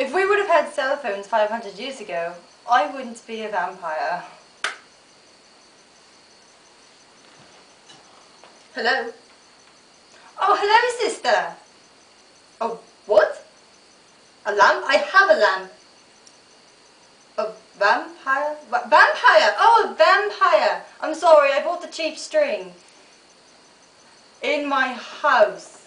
If we would have had cell phones 500 years ago, I wouldn't be a vampire. Hello? Oh, hello, sister. Oh, what? A lamp? I have a lamp. A vampire? Vampire! Oh, a vampire! I'm sorry, I bought the cheap string. In my house.